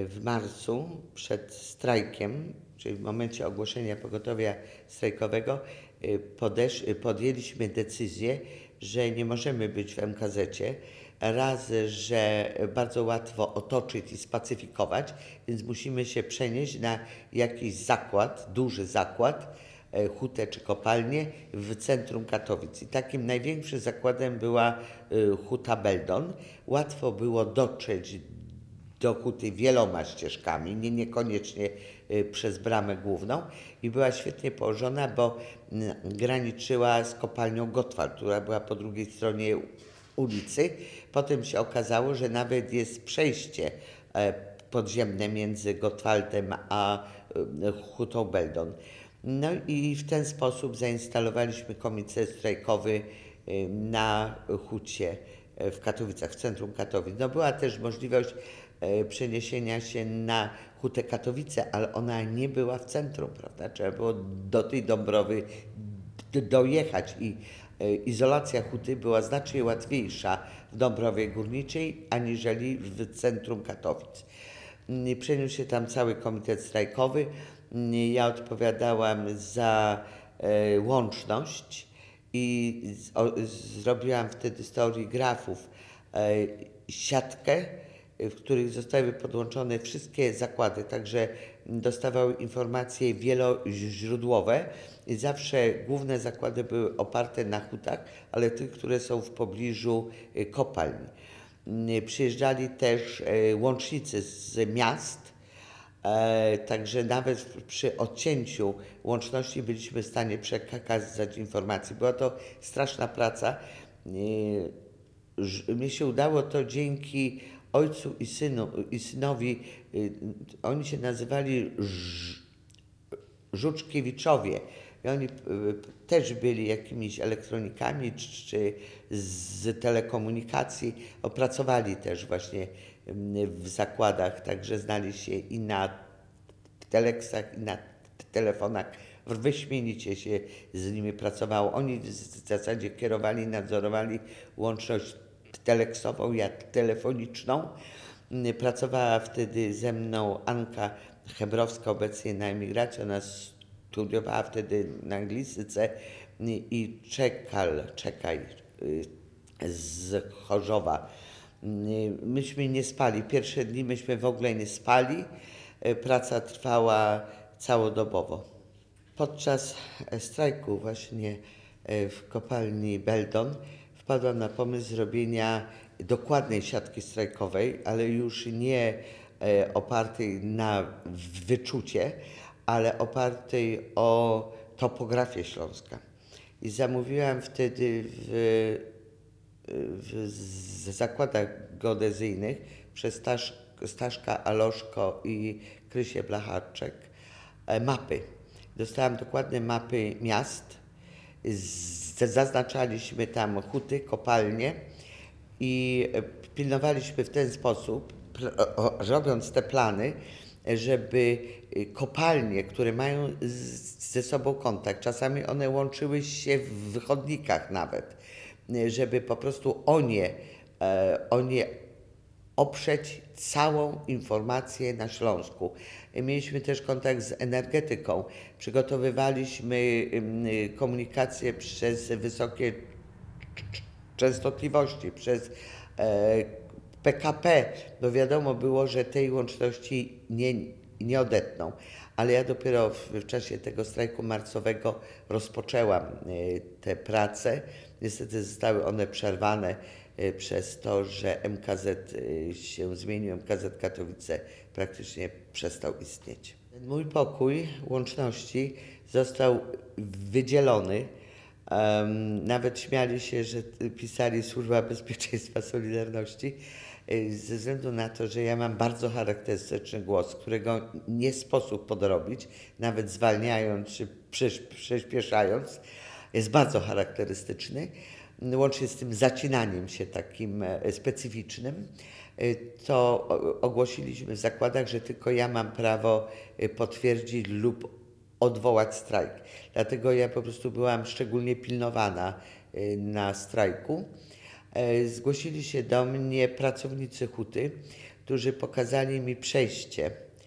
W marcu przed strajkiem, czyli w momencie ogłoszenia pogotowia strajkowego, podjęliśmy decyzję, że nie możemy być w MKZ-cie. Raz, że bardzo łatwo otoczyć i spacyfikować, więc musimy się przenieść na jakiś zakład, duży zakład, hutę czy kopalnię w centrum Katowic. I takim największym zakładem była huta Beldon. Łatwo było dotrzeć do huty wieloma ścieżkami, niekoniecznie przez bramę główną, i była świetnie położona, bo graniczyła z kopalnią Gottwald, która była po drugiej stronie ulicy. Potem się okazało, że nawet jest przejście podziemne między Gottwaldem a hutą Beldon. No i w ten sposób zainstalowaliśmy komitet strajkowy na hucie w Katowicach, w centrum Katowic. No była też możliwość przeniesienia się na hutę Katowice, ale ona nie była w centrum, prawda? Trzeba było do tej Dąbrowy dojechać i izolacja huty była znacznie łatwiejsza w Dąbrowie Górniczej aniżeli w centrum Katowic. Przeniósł się tam cały komitet strajkowy. Ja odpowiadałam za łączność i zrobiłam wtedy z teorii grafów siatkę, w których zostały podłączone wszystkie zakłady, także dostawały informacje wieloźródłowe i zawsze główne zakłady były oparte na hutach, ale tych, które są w pobliżu kopalni. Przyjeżdżali też łącznicy z miast, także nawet przy odcięciu łączności byliśmy w stanie przekazać informacje. Była to straszna praca. Mi się udało to dzięki ojcu i synowi. Oni się nazywali Żuczkiewiczowie. I oni też byli jakimiś elektronikami czy z telekomunikacji. Opracowali też właśnie w zakładach, także znali się i na teleksach, i na telefonach. Wyśmienicie się z nimi pracowało. Oni w zasadzie kierowali, nadzorowali łączność teleksową, ja telefoniczną. Pracowała wtedy ze mną Anka Hebrowska, obecnie na emigracji. Ona studiowała wtedy na anglistyce, i Czekaj z Chorzowa. Myśmy nie spali. Pierwsze dni myśmy w ogóle nie spali. Praca trwała całodobowo. Podczas strajku właśnie w kopalni Beldon wpadłam na pomysł zrobienia dokładnej siatki strajkowej, ale już nie opartej na wyczucie, ale opartej o topografię Śląska. I zamówiłam wtedy w zakładach geodezyjnych przez Staszka Aloszko i Krysię Blacharczek mapy. Dostałam dokładne mapy miast, zaznaczaliśmy tam huty, kopalnie i pilnowaliśmy w ten sposób, robiąc te plany, żeby kopalnie, które mają ze sobą kontakt, czasami one łączyły się w chodnikach nawet, żeby po prostu o nie oprzeć całą informację na Śląsku. Mieliśmy też kontakt z energetyką. Przygotowywaliśmy komunikację przez wysokie częstotliwości, przez PKP, bo wiadomo było, że tej łączności nie odetną. Ale ja dopiero w czasie tego strajku marcowego rozpoczęłam te prace. Niestety zostały one przerwane przez to, że MKZ się zmienił, MKZ Katowice praktycznie przestał istnieć. Mój pokój łączności został wydzielony. Nawet śmiali się, że pisali Służba Bezpieczeństwa Solidarności, ze względu na to, że ja mam bardzo charakterystyczny głos, którego nie sposób podrobić, nawet zwalniając czy przyspieszając. Jest bardzo charakterystyczny, łącznie z tym zacinaniem się takim specyficznym. To ogłosiliśmy w zakładach, że tylko ja mam prawo potwierdzić lub odwołać strajk. Dlatego ja po prostu byłam szczególnie pilnowana na strajku. Zgłosili się do mnie pracownicy huty, którzy pokazali mi przejście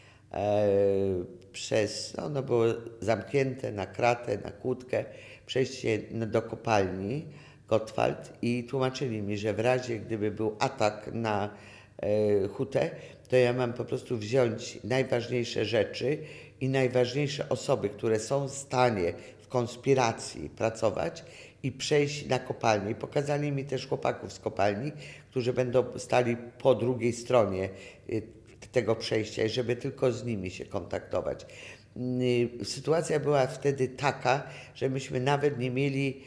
przez, no ono było zamknięte na kratę, na kłódkę, przejście do kopalni Gottwald i tłumaczyli mi, że w razie gdyby był atak na hutę, to ja mam po prostu wziąć najważniejsze rzeczy i najważniejsze osoby, które są w stanie w konspiracji pracować i przejść na kopalnię. I pokazali mi też chłopaków z kopalni, którzy będą stali po drugiej stronie tego przejścia i żeby tylko z nimi się kontaktować. Sytuacja była wtedy taka, że myśmy nawet nie mieli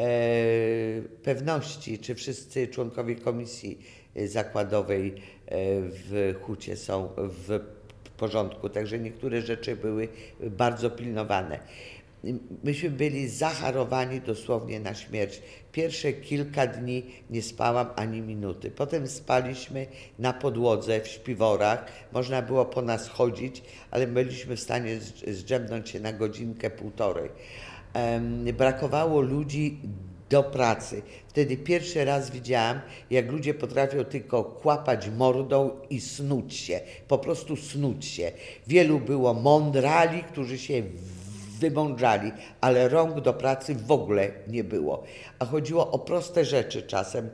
pewności, czy wszyscy członkowie komisji zakładowej w hucie są w porządku, także niektóre rzeczy były bardzo pilnowane. Myśmy byli zacharowani dosłownie na śmierć. Pierwsze kilka dni nie spałam ani minuty. Potem spaliśmy na podłodze w śpiworach. Można było po nas chodzić, ale byliśmy w stanie zdrzemnąć się na godzinkę, półtorej. Brakowało ludzi do pracy. Wtedy pierwszy raz widziałam, jak ludzie potrafią tylko kłapać mordą i snuć się, po prostu snuć się. Wielu było mądrali, którzy się wymądrzali, ale rąk do pracy w ogóle nie było. A chodziło o proste rzeczy czasem.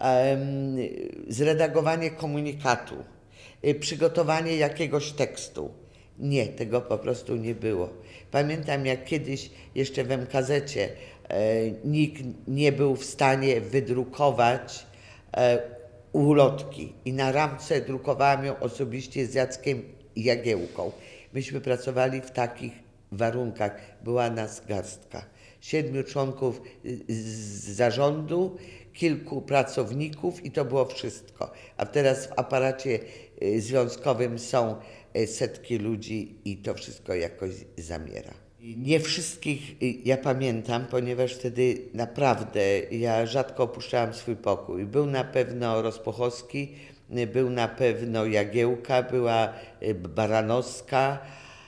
Zredagowanie komunikatu, przygotowanie jakiegoś tekstu. Nie, tego po prostu nie było. Pamiętam, jak kiedyś jeszcze w MKZ-cie nikt nie był w stanie wydrukować ulotki i na ramce drukowałam ją osobiście z Jackiem Jagiełką. Myśmy pracowali w takich warunkach. Była nas garstka. 7 członków zarządu, kilku pracowników i to było wszystko. A teraz w aparacie związkowym są setki ludzi i to wszystko jakoś zamiera. Nie wszystkich ja pamiętam, ponieważ wtedy naprawdę ja rzadko opuszczałam swój pokój. Był na pewno Rozpochowski, był na pewno Jagiełka, była Baranowska,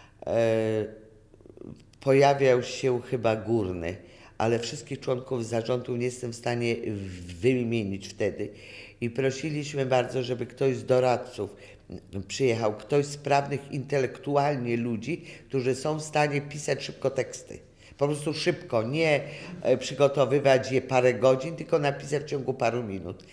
pojawiał się chyba Górny, ale wszystkich członków zarządu nie jestem w stanie wymienić wtedy. I prosiliśmy bardzo, żeby ktoś z doradców przyjechał, ktoś z sprawnych intelektualnie ludzi, którzy są w stanie pisać szybko teksty. Po prostu szybko, nie przygotowywać je parę godzin, tylko napisać w ciągu paru minut.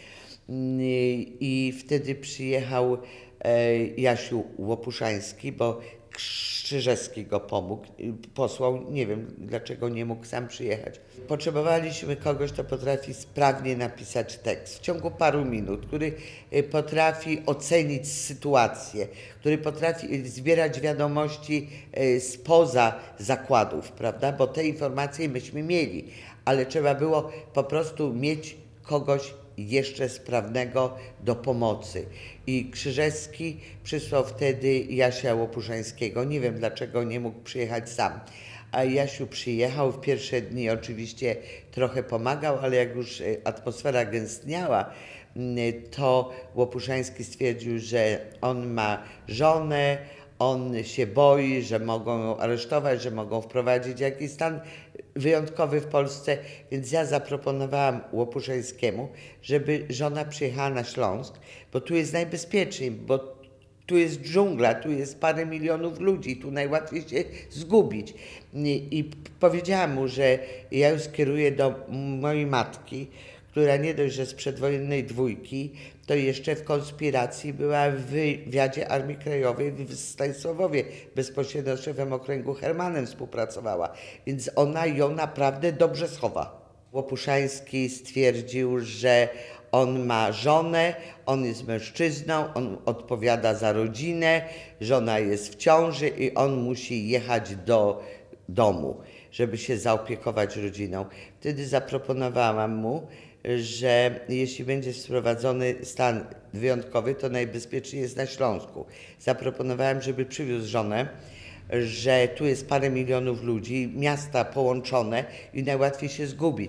I wtedy przyjechał Jasiu Łopuszański, bo Krzyżewski go pomógł, posłał, nie wiem dlaczego nie mógł sam przyjechać. Potrzebowaliśmy kogoś, kto potrafi sprawnie napisać tekst w ciągu paru minut, który potrafi ocenić sytuację, który potrafi zbierać wiadomości spoza zakładów, prawda? Bo te informacje myśmy mieli, ale trzeba było po prostu mieć kogoś jeszcze sprawnego do pomocy. I Krzyżewski przysłał wtedy Jasia Łopuszańskiego. Nie wiem, dlaczego nie mógł przyjechać sam. A Jasiu przyjechał, w pierwsze dni oczywiście trochę pomagał, ale jak już atmosfera gęstniała, to Łopuszański stwierdził, że on ma żonę, on się boi, że mogą ją aresztować, że mogą wprowadzić jakiś stan wyjątkowy w Polsce, więc ja zaproponowałam Łopuszańskiemu, żeby żona przyjechała na Śląsk, bo tu jest najbezpieczniej, bo tu jest dżungla, tu jest parę milionów ludzi, tu najłatwiej się zgubić. I powiedziałam mu, że ja ją skieruję do mojej matki, która nie dość, że z przedwojennej dwójki, to jeszcze w konspiracji była w wywiadzie Armii Krajowej w Stanisławowie, bezpośrednio z szefem okręgu Hermanem współpracowała, więc ona ją naprawdę dobrze schowa. Łopuszański stwierdził, że on ma żonę, on jest mężczyzną, on odpowiada za rodzinę, żona jest w ciąży i on musi jechać do domu, żeby się zaopiekować rodziną. Wtedy zaproponowałam mu, że jeśli będzie wprowadzony stan wyjątkowy, to najbezpieczniej jest na Śląsku. Zaproponowałem, żeby przywiózł żonę, że tu jest parę milionów ludzi, miasta połączone i najłatwiej się zgubić.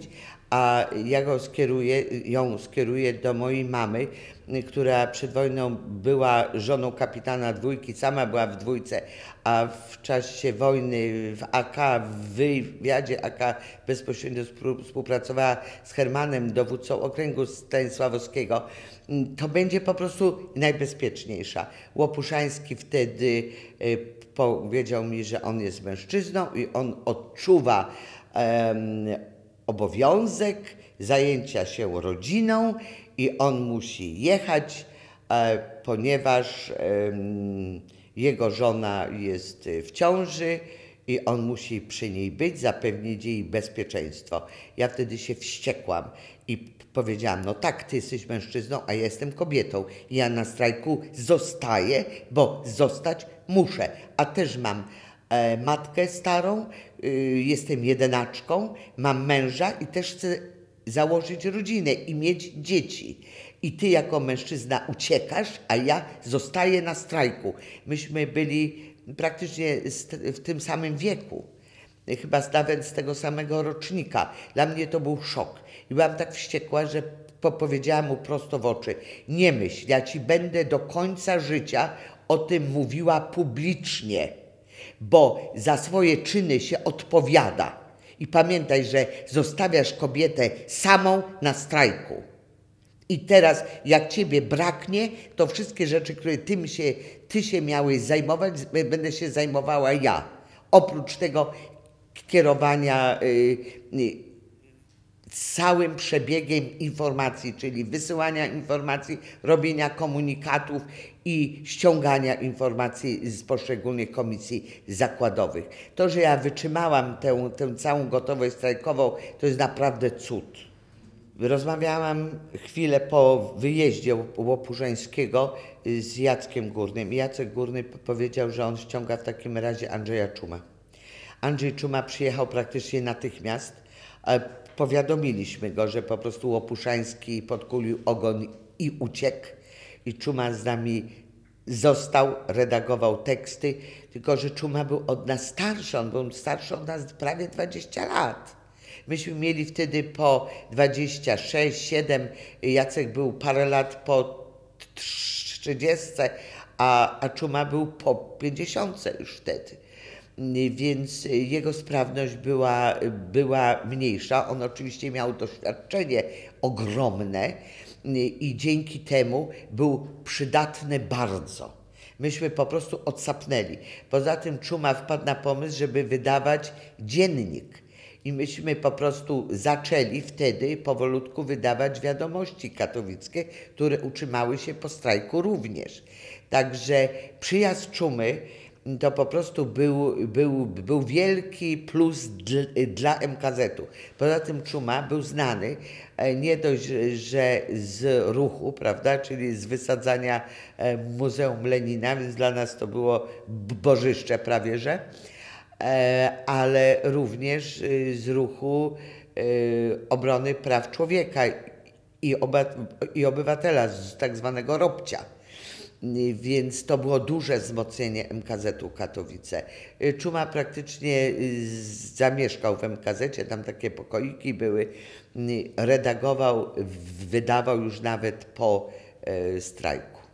a ja ją skieruję do mojej mamy, która przed wojną była żoną kapitana dwójki, sama była w dwójce, a w czasie wojny w AK, w wywiadzie AK bezpośrednio współpracowała z Hermanem, dowódcą okręgu stanisławowskiego. To będzie po prostu najbezpieczniejsza. Łopuszański wtedy powiedział mi, że on jest mężczyzną i on odczuwa obowiązek zajęcia się rodziną i on musi jechać, ponieważ jego żona jest w ciąży i on musi przy niej być, zapewnić jej bezpieczeństwo. Ja wtedy się wściekłam i powiedziałam, no tak, ty jesteś mężczyzną, a ja jestem kobietą. I ja na strajku zostaję, bo zostać muszę, a też mam matkę starą, jestem jedynaczką, mam męża i też chcę założyć rodzinę i mieć dzieci. I ty jako mężczyzna uciekasz, a ja zostaję na strajku. Myśmy byli praktycznie w tym samym wieku, chyba nawet z tego samego rocznika. Dla mnie to był szok. I byłam tak wściekła, że powiedziałam mu prosto w oczy, nie myśl, ja ci będę do końca życia o tym mówiła publicznie, bo za swoje czyny się odpowiada. I pamiętaj, że zostawiasz kobietę samą na strajku. I teraz, jak ciebie braknie, to wszystkie rzeczy, które ty się miałeś zajmować, będę się zajmowała ja. Oprócz tego kierowania całym przebiegiem informacji, czyli wysyłania informacji, robienia komunikatów i ściągania informacji z poszczególnych komisji zakładowych. To, że ja wytrzymałam tę całą gotowość strajkową, to jest naprawdę cud. Rozmawiałam chwilę po wyjeździe Łopuszańskiego z Jackiem Górnym i Jacek Górny powiedział, że on ściąga w takim razie Andrzeja Czuma. Andrzej Czuma przyjechał praktycznie natychmiast. Powiadomiliśmy go, że po prostu Łopuszański podkulił ogon i uciekł. I Czuma z nami został, redagował teksty, tylko że Czuma był od nas starszy, on był starszy od nas prawie 20 lat. Myśmy mieli wtedy po 26, 7, Jacek był parę lat po 30, a Czuma był po 50 już wtedy. Więc jego sprawność była mniejsza. On oczywiście miał doświadczenie ogromne i dzięki temu był przydatny bardzo. Myśmy po prostu odsapnęli. Poza tym Czuma wpadł na pomysł, żeby wydawać dziennik. I myśmy po prostu zaczęli wtedy powolutku wydawać wiadomości katowickie, które utrzymały się po strajku również. Także przyjazd Czumy to po prostu był wielki plus dla MKZ-u. Poza tym Czuma był znany nie dość, że z ruchu, prawda, czyli z wysadzania Muzeum Lenina, więc dla nas to było bożyszcze prawie, że, ale również z ruchu obrony praw człowieka i obywatela, z tak zwanego Robcia. Więc to było duże wzmocnienie MKZ-u Katowice. Czuma praktycznie zamieszkał w MKZ-cie, tam takie pokoiki były, redagował, wydawał już nawet po strajku.